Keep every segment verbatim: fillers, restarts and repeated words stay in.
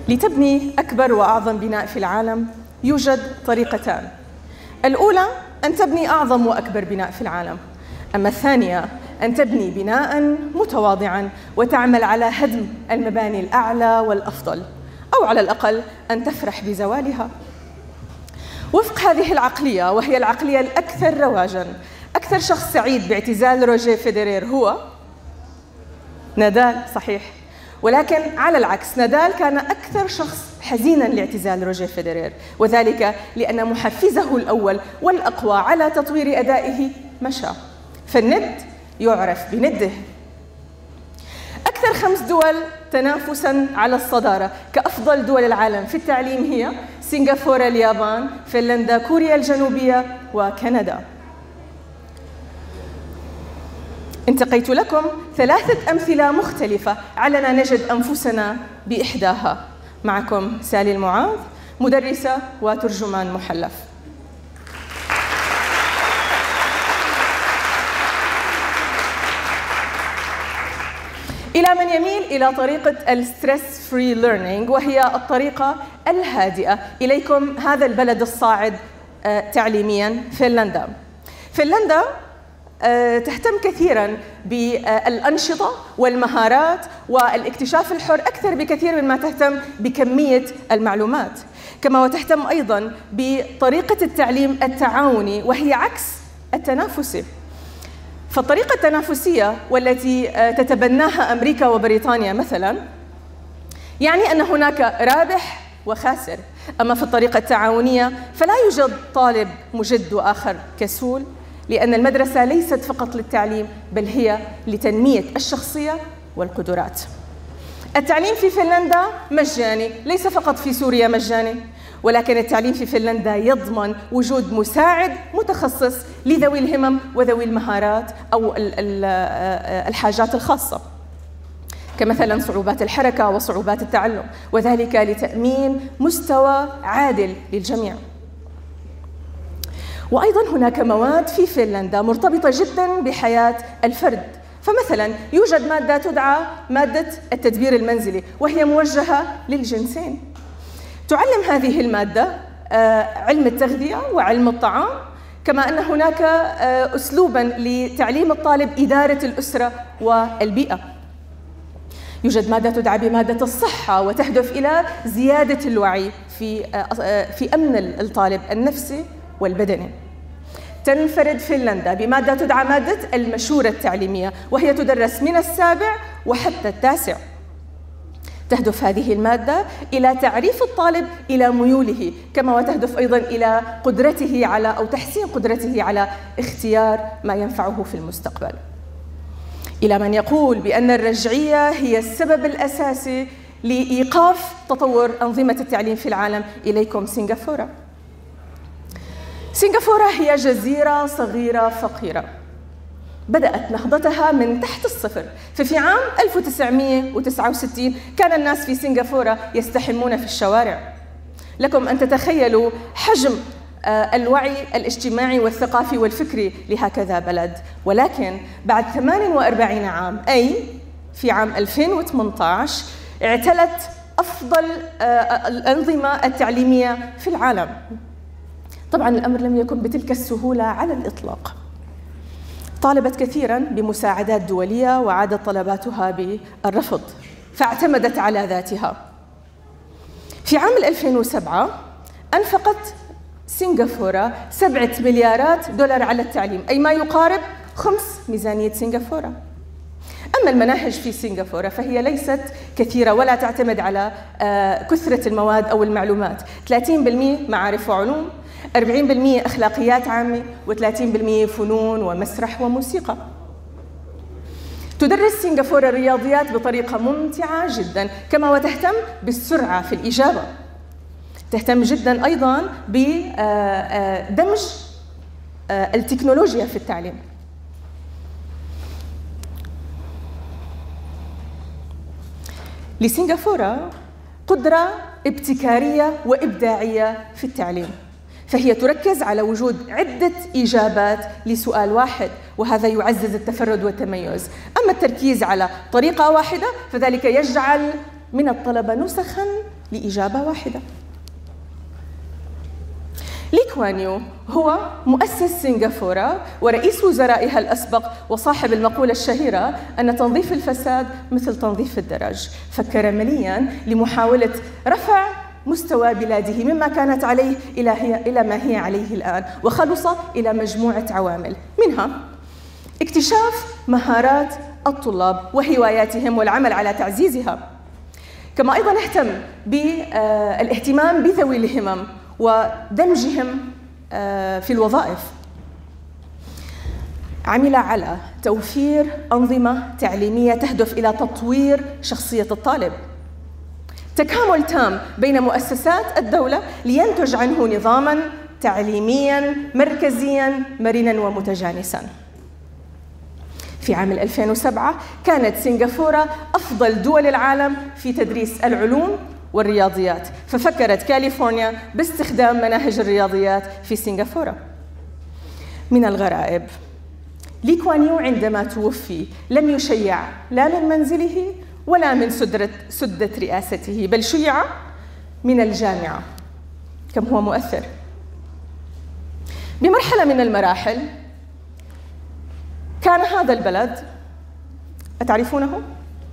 لتبني أكبر وأعظم بناء في العالم يوجد طريقتان. الأولى أن تبني أعظم وأكبر بناء في العالم، أما الثانية أن تبني بناء متواضعا وتعمل على هدم المباني الأعلى والأفضل، أو على الأقل أن تفرح بزوالها. وفق هذه العقلية، وهي العقلية الأكثر رواجاً، أكثر شخص سعيد باعتزال روجيه فيدرير هو نادال، صحيح، ولكن على العكس نادال كان أكثر شخص حزيناً لاعتزال روجيه فيدرير، وذلك لأن محفزه الأول والأقوى على تطوير أدائه مشى، فالند يعرف بنده. أكثر خمس دول تنافساً على الصدارة كأفضل دول العالم في التعليم هي سنغافورة، اليابان، فنلندا، كوريا الجنوبية وكندا. انتقيت لكم ثلاثة أمثلة مختلفة علنا نجد أنفسنا بإحداها. معكم سالي المعاذ، مدرسة وترجمان محلف. إلى من يميل إلى طريقة الستريس فري ليرنينج، وهي الطريقة الهادئة، إليكم هذا البلد الصاعد تعليمياً، فنلندا. فنلندا تهتم كثيراً بالأنشطة والمهارات والاكتشاف الحر أكثر بكثير مما تهتم بكمية المعلومات، كما وتهتم أيضاً بطريقة التعليم التعاوني وهي عكس التنافسي. فالطريقة التنافسية والتي تتبناها أمريكا وبريطانيا مثلاً يعني أن هناك رابح وخاسر، أما في الطريقة التعاونية فلا يوجد طالب مجد وآخر كسول، لأن المدرسة ليست فقط للتعليم بل هي لتنمية الشخصية والقدرات. التعليم في فنلندا مجاني، ليس فقط في سوريا مجاني، ولكن التعليم في فنلندا يضمن وجود مساعد متخصص لذوي الهمم وذوي المهارات أو الحاجات الخاصة، كمثلا صعوبات الحركة وصعوبات التعلم، وذلك لتأمين مستوى عادل للجميع. وأيضاً هناك مواد في فنلندا مرتبطة جداً بحياة الفرد، فمثلاً يوجد مادة تدعى مادة التدبير المنزلي، وهي موجهة للجنسين. تعلم هذه المادة علم التغذية وعلم الطعام، كما أن هناك أسلوباً لتعليم الطالب إدارة الأسرة والبيئة. يوجد مادة تدعى بمادة الصحة، وتهدف إلى زيادة الوعي في في أمن الطالب النفسي والبدني. تنفرد فنلندا بمادة تدعى مادة المشورة التعليمية، وهي تدرس من السابع وحتى التاسع. تهدف هذه المادة إلى تعريف الطالب إلى ميوله، كما وتهدف أيضاً إلى قدرته على أو تحسين قدرته على اختيار ما ينفعه في المستقبل. إلى من يقول بأن الرجعية هي السبب الأساسي لإيقاف تطور أنظمة التعليم في العالم، إليكم سنغافورة. سنغافورة هي جزيرة صغيرة فقيرة بدأت نهضتها من تحت الصفر، ففي عام ألف وتسعمئة وتسعة وستين كان الناس في سنغافورة يستحمون في الشوارع. لكم أن تتخيلوا حجم الوعي الاجتماعي والثقافي والفكري لهكذا بلد، ولكن بعد ثمان وأربعين عام، أي في عام ألفين وثمانية عشر، اعتلت أفضل الأنظمة التعليمية في العالم. طبعاً الأمر لم يكن بتلك السهولة على الإطلاق. طالبت كثيراً بمساعدات دولية وعادت طلباتها بالرفض، فاعتمدت على ذاتها. في عام ألفين وسبعة أنفقت سنغافورة سبعة مليارات دولار على التعليم، أي ما يقارب خمس ميزانية سنغافورة. أما المناهج في سنغافورة فهي ليست كثيرة ولا تعتمد على كثرة المواد أو المعلومات، ثلاثين بالمئة معارف وعلوم، أربعين بالمئة أخلاقيات عامة، وثلاثين بالمئة فنون ومسرح وموسيقى. تدرس سنغافورة الرياضيات بطريقة ممتعة جداً، كما وتهتم بالسرعة في الإجابة. تهتم جداً أيضاً بدمج التكنولوجيا في التعليم. لسنغافورة قدرة ابتكارية وإبداعية في التعليم، فهي تركز على وجود عدة إجابات لسؤال واحد، وهذا يعزز التفرد والتميز. أما التركيز على طريقة واحدة فذلك يجعل من الطلبة نسخاً لإجابة واحدة. لي كوان يو هو مؤسس سنغافورة ورئيس وزرائها الأسبق وصاحب المقولة الشهيرة أن تنظيف الفساد مثل تنظيف الدرج. فكر ملياً لمحاولة رفع مستوى بلاده مما كانت عليه إلى, هي إلى ما هي عليه الآن، وخلص إلى مجموعة عوامل، منها اكتشاف مهارات الطلاب وهواياتهم والعمل على تعزيزها، كما أيضاً اهتم بالاهتمام بذوي الهمم ودمجهم في الوظائف. عمل على توفير أنظمة تعليمية تهدف إلى تطوير شخصية الطالب، تكامل تام بين مؤسسات الدولة لينتج عنه نظاماً تعليمياً مركزياً مرناً ومتجانساً. في عام ألفين وسبعة كانت سنغافورة أفضل دول العالم في تدريس العلوم والرياضيات، ففكرت كاليفورنيا باستخدام مناهج الرياضيات في سنغافورة. من الغرائب، لي كوان يو عندما توفي لم يشيع لا من منزله ولا من سدرة سدة رئاسته، بل شيع من الجامعة. كم هو مؤثر. بمرحلة من المراحل كان هذا البلد، أتعرفونه؟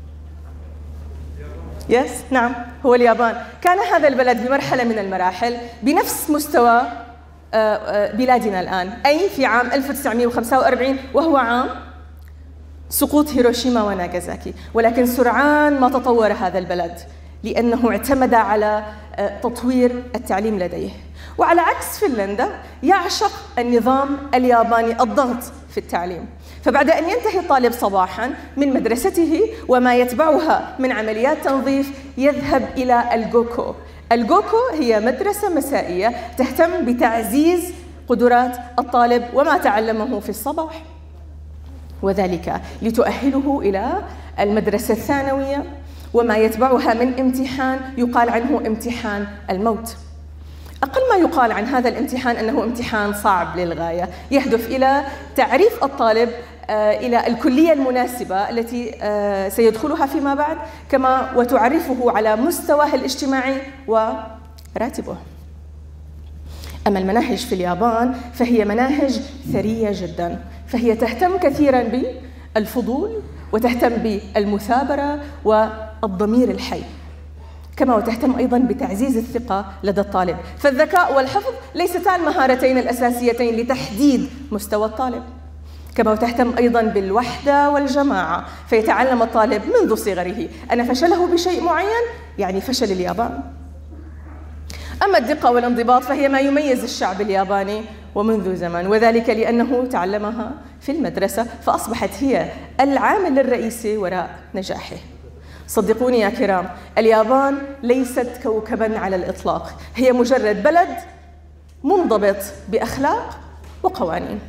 يس نعم هو اليابان. كان هذا البلد بمرحلة من المراحل بنفس مستوى بلادنا الآن، أي في عام ألف وتسعمئة وخمسة وأربعين وهو عام سقوط هيروشيما وناغازاكي، ولكن سرعان ما تطور هذا البلد لأنه اعتمد على تطوير التعليم لديه. وعلى عكس فنلندا يعشق النظام الياباني الضغط في التعليم، فبعد أن ينتهي الطالب صباحاً من مدرسته وما يتبعها من عمليات تنظيف يذهب إلى الجوكو. الجوكو هي مدرسة مسائية تهتم بتعزيز قدرات الطالب وما تعلمه في الصباح، وذلك لتؤهله إلى المدرسة الثانوية وما يتبعها من امتحان يقال عنه امتحان الموت. أقل ما يقال عن هذا الامتحان أنه امتحان صعب للغاية، يهدف إلى تعريف الطالب إلى الكلية المناسبة التي سيدخلها فيما بعد، كما وتعرفه على مستواه الاجتماعي وراتبه. أما المناهج في اليابان فهي مناهج ثرية جداً، فهي تهتم كثيراً بالفضول وتهتم بالمثابرة والضمير الحي، كما وتهتم أيضاً بتعزيز الثقة لدى الطالب. فالذكاء والحفظ ليستا المهارتين الأساسيتين لتحديد مستوى الطالب، كما وتهتم أيضاً بالوحدة والجماعة، فيتعلم الطالب منذ صغره أن فشله بشيء معين يعني فشل اليابان. أما الدقة والانضباط فهي ما يميز الشعب الياباني ومنذ زمن، وذلك لأنه تعلمها في المدرسة فأصبحت هي العامل الرئيسي وراء نجاحه. صدقوني يا كرام، اليابان ليست كوكباً على الإطلاق، هي مجرد بلد منضبط بأخلاق وقوانين.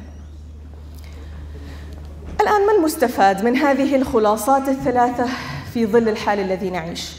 الآن ما المستفاد من هذه الخلاصات الثلاثة في ظل الحال الذي نعيش؟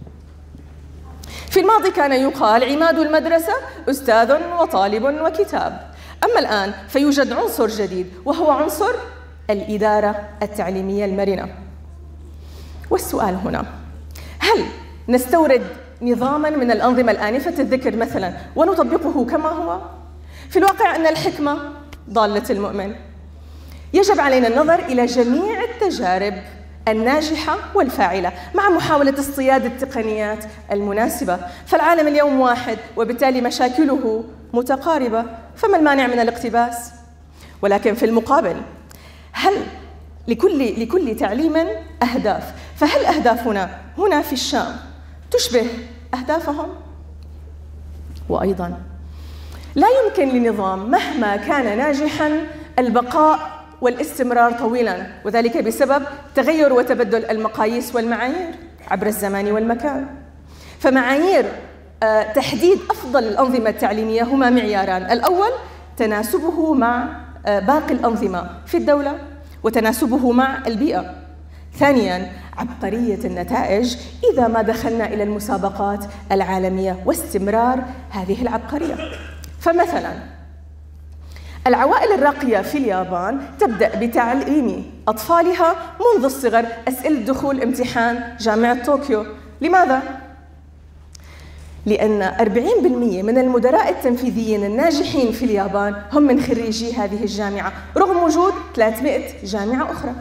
في الماضي كان يقال عماد المدرسة أستاذ وطالب وكتاب، أما الآن فيوجد عنصر جديد وهو عنصر الإدارة التعليمية المرنة. والسؤال هنا، هل نستورد نظاماً من الأنظمة الآنفة الذكر مثلاً ونطبقه كما هو؟ في الواقع أن الحكمة ضالة المؤمن. يجب علينا النظر إلى جميع التجارب الناجحة والفاعلة مع محاولة اصطياد التقنيات المناسبة، فالعالم اليوم واحد وبالتالي مشاكله متقاربة، فما المانع من الاقتباس؟ ولكن في المقابل، هل لكل لكل تعليم أهداف، فهل أهدافنا هنا في الشام تشبه أهدافهم؟ وأيضاً لا يمكن لنظام مهما كان ناجحاً البقاء والاستمرار طويلاً، وذلك بسبب تغير وتبدل المقاييس والمعايير عبر الزمان والمكان. فمعايير تحديد أفضل الأنظمة التعليمية هما معياران: الأول تناسبه مع باقي الأنظمة في الدولة وتناسبه مع البيئة. ثانياً عبقرية النتائج إذا ما دخلنا إلى المسابقات العالمية واستمرار هذه العبقرية. فمثلاً العوائل الراقية في اليابان تبدأ بتعليم أطفالها منذ الصغر أسئلة دخول امتحان جامعة طوكيو. لماذا؟ لأن أربعين بالمئة من المدراء التنفيذيين الناجحين في اليابان هم من خريجي هذه الجامعة، رغم وجود ثلاثمئة جامعة أخرى.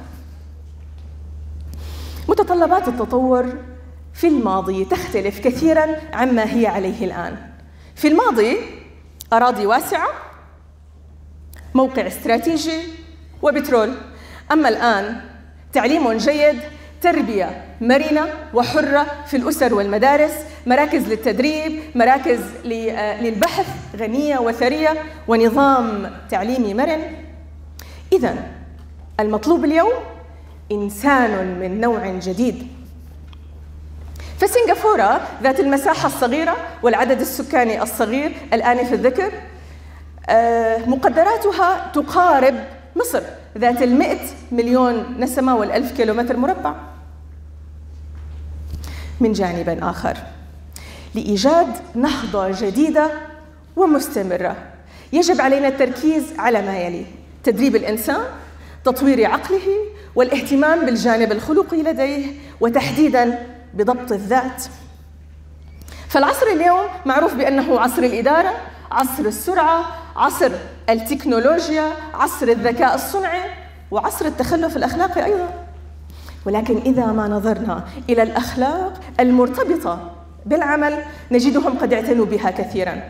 متطلبات التطور في الماضي تختلف كثيراً عما هي عليه الآن. في الماضي أراضي واسعة، موقع استراتيجي، وبترول. أما الآن تعليم جيد، تربية مرنة وحرة في الأسر والمدارس، مراكز للتدريب، مراكز للبحث غنية وثرية، ونظام تعليمي مرن. إذن المطلوب اليوم إنسان من نوع جديد. فسنغافورة ذات المساحة الصغيرة والعدد السكاني الصغير الآن في الذكر، مقدراتها تقارب مصر ذات المئة مليون نسمة والألف كيلومتر مربع. من جانب آخر، لإيجاد نهضة جديدة ومستمرة يجب علينا التركيز على ما يلي: تدريب الإنسان، تطوير عقله، والاهتمام بالجانب الخلقي لديه، وتحديداً بضبط الذات. فالعصر اليوم معروف بأنه عصر الإدارة، عصر السرعة، عصر التكنولوجيا، عصر الذكاء الصنعي، وعصر التخلف الأخلاقي أيضاً. ولكن إذا ما نظرنا إلى الأخلاق المرتبطة بالعمل نجدهم قد اعتنوا بها كثيراً: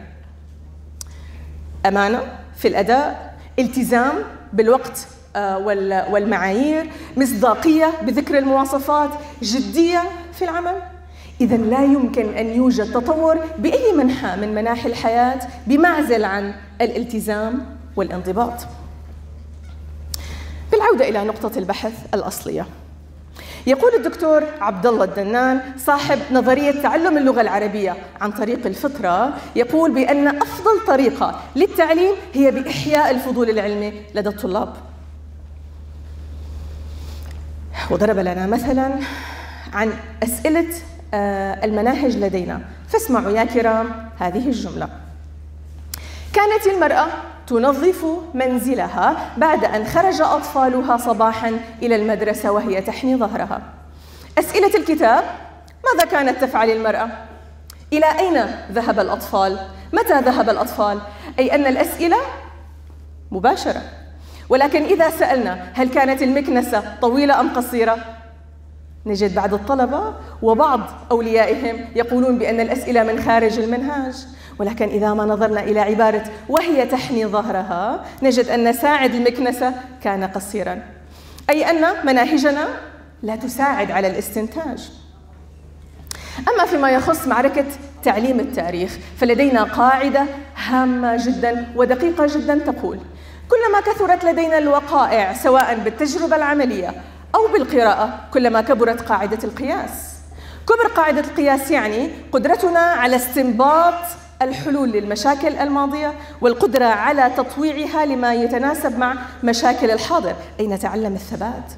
أمانة في الأداء، التزام بالوقت والمعايير، مصداقية بذكر المواصفات، جدية في العمل. إذن لا يمكن أن يوجد تطور بأي منحى من مناحي الحياة بمعزل عن الالتزام والانضباط. بالعودة إلى نقطة البحث الأصلية، يقول الدكتور عبد الله الدنان صاحب نظرية تعلم اللغة العربية عن طريق الفطرة، يقول بأن أفضل طريقة للتعليم هي بإحياء الفضول العلمي لدى الطلاب. وضرب لنا مثلاً عن أسئلة المناهج لدينا، فاسمعوا يا كرام هذه الجملة: كانت المرأة تنظف منزلها بعد أن خرج أطفالها صباحاً إلى المدرسة وهي تحني ظهرها. أسئلة الكتاب: ماذا كانت تفعل المرأة؟ إلى أين ذهب الأطفال؟ متى ذهب الأطفال؟ أي أن الأسئلة مباشرة. ولكن إذا سألنا هل كانت المكنسة طويلة أم قصيرة؟ نجد بعض الطلبة وبعض أوليائهم يقولون بأن الأسئلة من خارج المنهاج. ولكن إذا ما نظرنا إلى عبارة وهي تحني ظهرها نجد أن ساعد المكنسة كان قصيراً، أي أن مناهجنا لا تساعد على الاستنتاج. أما فيما يخص معركة تعليم التاريخ فلدينا قاعدة هامة جداً ودقيقة جداً تقول: كلما كثرت لدينا الوقائع سواء بالتجربة العملية أو بالقراءة كلما كبرت قاعدة القياس. كبر قاعدة القياس يعني قدرتنا على استنباط الحلول للمشاكل الماضية والقدرة على تطويعها لما يتناسب مع مشاكل الحاضر، أي نتعلم الثبات.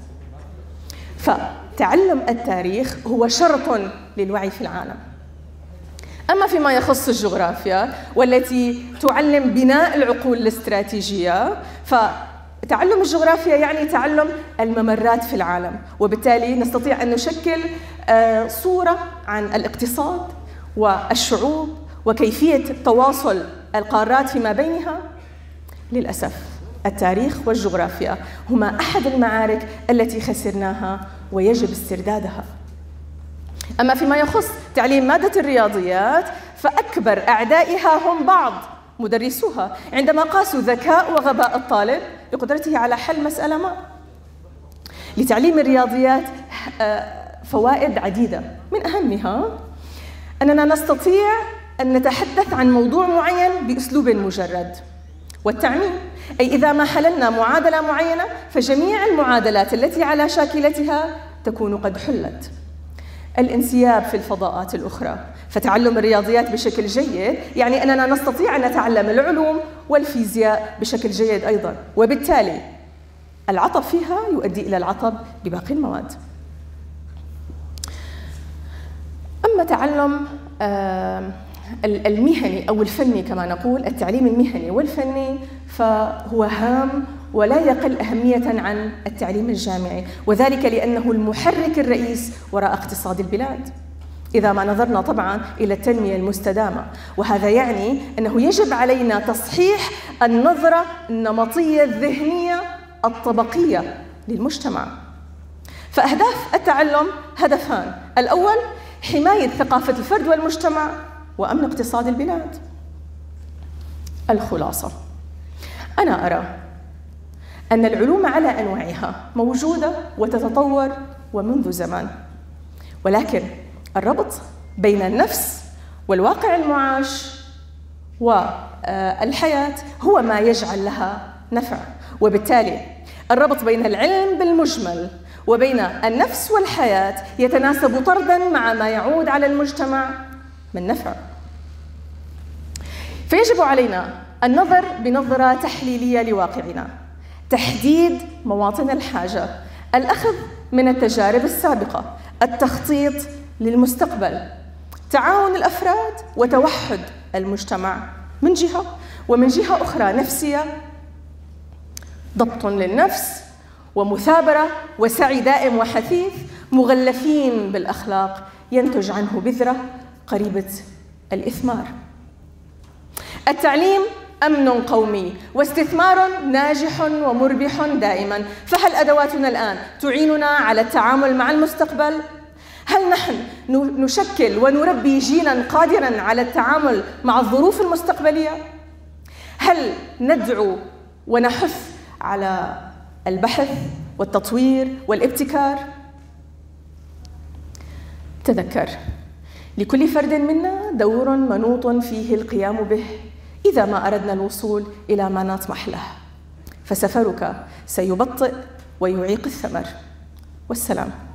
فتعلم التاريخ هو شرط للوعي في العالم. أما فيما يخص الجغرافيا والتي تعلم بناء العقول الاستراتيجية، فتعلم الجغرافيا يعني تعلم الممرات في العالم، وبالتالي نستطيع أن نشكل صورة عن الاقتصاد والشعوب وكيفية تواصل القارات فيما بينها. للأسف التاريخ والجغرافيا هما أحد المعارك التي خسرناها ويجب استردادها. أما فيما يخص تعليم مادة الرياضيات فأكبر أعدائها هم بعض مدرسوها عندما قاسوا ذكاء وغباء الطالب بقدرته على حل مسألة ما. لتعليم الرياضيات فوائد عديدة، من أهمها أننا نستطيع أن نتحدث عن موضوع معين بأسلوب مجرد، والتعميم، أي إذا ما حللنا معادلة معينة فجميع المعادلات التي على شاكلتها تكون قد حلت. الانسياب في الفضاءات الأخرى، فتعلم الرياضيات بشكل جيد يعني أننا نستطيع أن نتعلم العلوم والفيزياء بشكل جيد أيضاً، وبالتالي العطب فيها يؤدي إلى العطب بباقي المواد. أما تعلم المهني أو الفني كما نقول، التعليم المهني والفني فهو هام ولا يقل أهمية عن التعليم الجامعي، وذلك لأنه المحرك الرئيس وراء اقتصاد البلاد. إذا ما نظرنا طبعاً إلى التنمية المستدامة، وهذا يعني أنه يجب علينا تصحيح النظرة النمطية الذهنية الطبقية للمجتمع. فأهداف التعلم هدفان: الأول حماية ثقافة الفرد والمجتمع، وأمن اقتصاد البلاد. الخلاصة: أنا أرى أن العلوم على أنواعها موجودة وتتطور ومنذ زمان، ولكن الربط بين النفس والواقع المعاش والحياة هو ما يجعل لها نفع، وبالتالي الربط بين العلم بالمجمل وبين النفس والحياة يتناسب طرداً مع ما يعود على المجتمع من نفع. فيجب علينا النظر بنظرة تحليلية لواقعنا، تحديد مواطن الحاجة، الأخذ من التجارب السابقة، التخطيط للمستقبل، تعاون الأفراد وتوحد المجتمع من جهة، ومن جهة أخرى نفسية، ضبط للنفس ومثابرة وسعي دائم وحثيث مغلفين بالأخلاق ينتج عنه بذرة قريبة الإثمار. التعليم أمن قومي واستثمار ناجح ومربح دائما، فهل أدواتنا الآن تعيننا على التعامل مع المستقبل؟ هل نحن نشكل ونربي جيلا قادرا على التعامل مع الظروف المستقبلية؟ هل ندعو ونحث على البحث والتطوير والابتكار؟ تذكر، لكل فرد منا دور منوط فيه القيام به إذا ما أردنا الوصول إلى ما نطمح له، فسفرك سيبطئ ويعيق الثمر. والسلام.